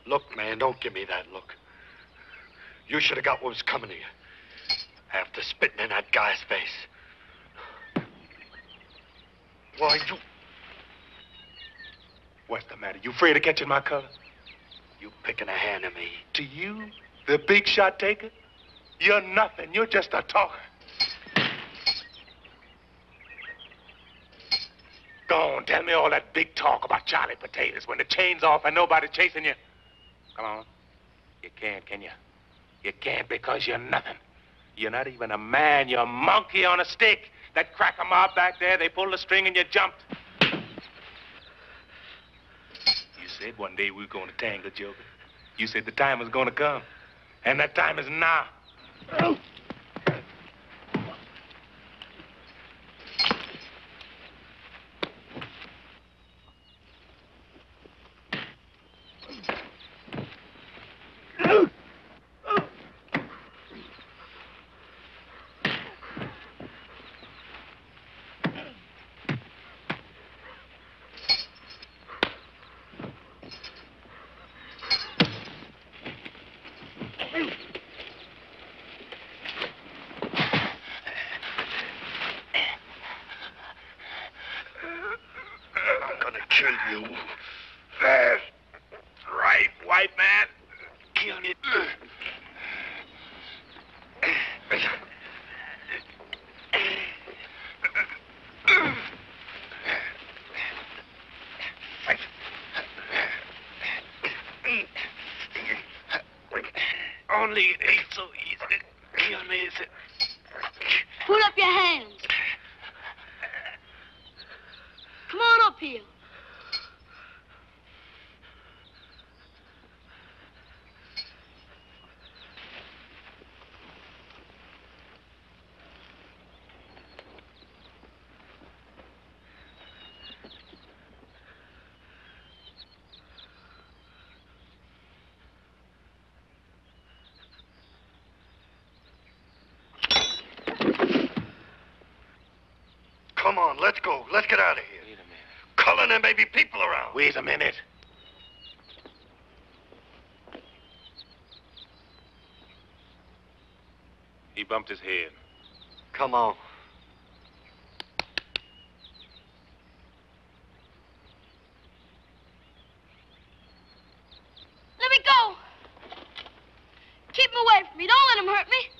Look, man, don't give me that look. You should have got what was coming to you. After spitting in that guy's face. Why, you... What's the matter? You afraid of catching my color? You picking a hand at me. To you, the big shot taker? You're nothing. You're just a talker. Go on, tell me all that big talk about Charlie Potatoes when the chain's off and nobody's chasing you. Come on. You can't, can you? You can't because you're nothing. You're not even a man. You're a monkey on a stick. That cracker mob back there, they pulled the string and you jumped. You said one day we were going to tangle, Joker. You said the time was going to come. And that time is now. Kill you. Fast. Right, white man. Kill it. Only it ain't so easy to kill me, is it? Put up your hands. Come on up here. Come on, let's go. Let's get out of here. Wait a minute. Cullen, there may be people around. Wait a minute. He bumped his head. Come on. Let me go. Keep him away from me. Don't let him hurt me.